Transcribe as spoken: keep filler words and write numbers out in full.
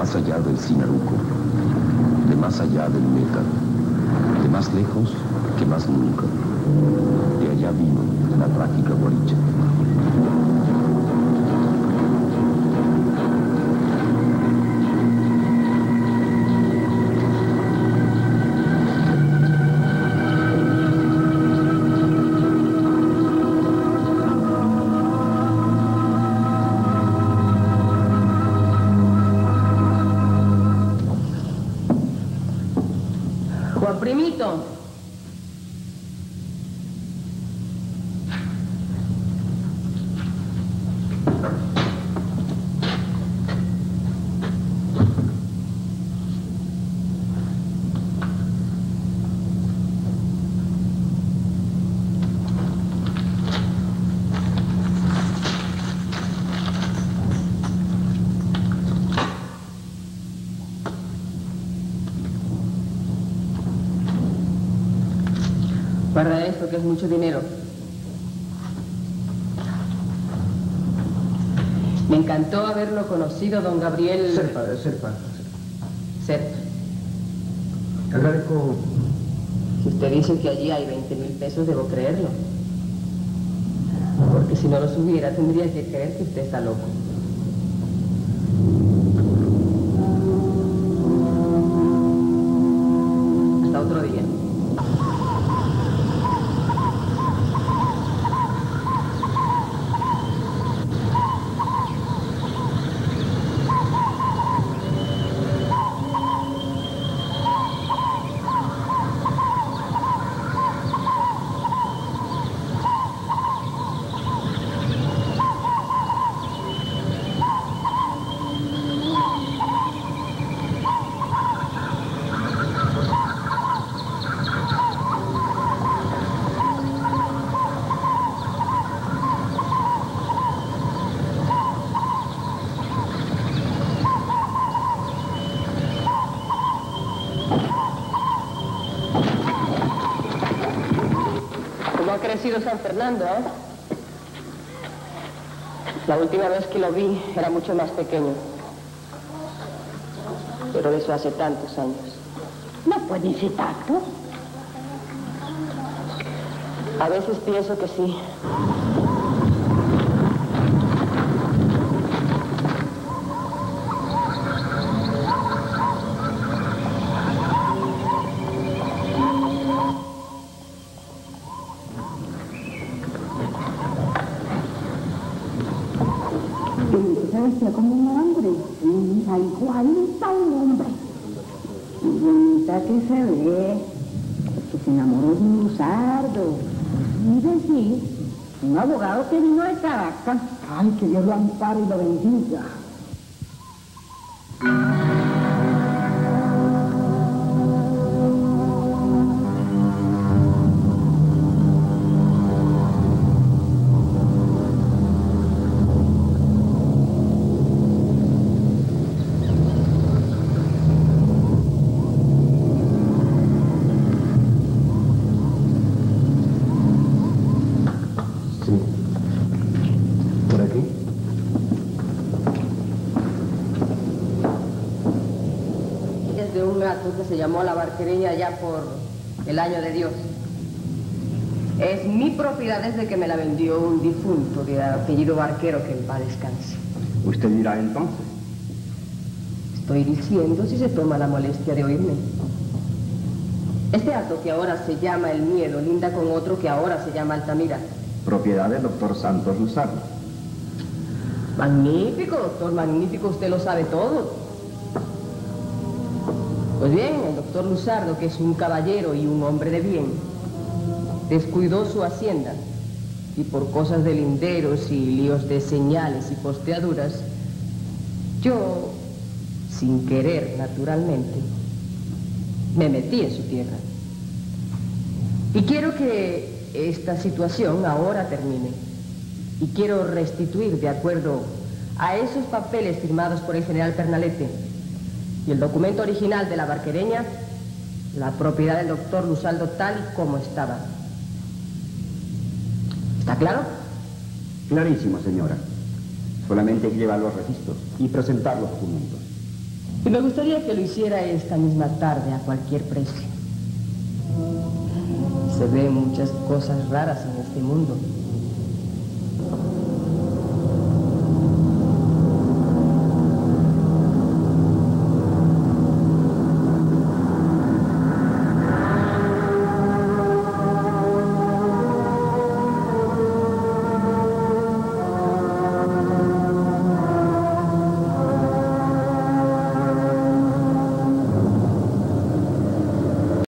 más allá del Sinaruco, de más allá del Meta, de más lejos que más nunca. De allá vino la trágica Guaricha. Juan Primito. Guarda esto, que es mucho dinero. Me encantó haberlo conocido, don Gabriel... Serpa, Serpa. Serpa. Agradezco. Si usted dice que allí hay veinte mil pesos, debo creerlo. Porque si no los hubiera, tendría que creer que usted está loco. Hasta otro día. Ha crecido San Fernando, ¿eh? La última vez que lo vi era mucho más pequeño. Pero eso hace tantos años. No puede ser tanto. A veces pienso que sí. Bestia como un hombre, hija, igualita a un hombre. Muy bonita que se ve, que se enamoró de un luzardo. Y decir, un abogado que vino de Caracas. Ay, que Dios lo ampare y lo bendiga. Que se llamó La Barquereña ya por el año de Dios. Es mi propiedad desde que me la vendió un difunto de apellido Barquero, que en paz descanse. ¿Usted dirá entonces? Estoy diciendo si se toma la molestia de oírme. Este hato que ahora se llama El Miedo linda con otro que ahora se llama Altamira. Propiedad del doctor Santos Luzardo. Magnífico, doctor, magnífico, usted lo sabe todo. Pues bien, el doctor Luzardo, que es un caballero y un hombre de bien, descuidó su hacienda y por cosas de linderos y líos de señales y posteaduras, yo, sin querer naturalmente, me metí en su tierra. Y quiero que esta situación ahora termine. Y quiero restituir, de acuerdo a esos papeles firmados por el general Pernalete, y el documento original de La Barquereña, la propiedad del doctor Luzardo tal y como estaba. ¿Está claro? Clarísimo, señora. Solamente hay que llevar los registros y presentar los documentos. Y me gustaría que lo hiciera esta misma tarde a cualquier precio. Se ven muchas cosas raras en este mundo.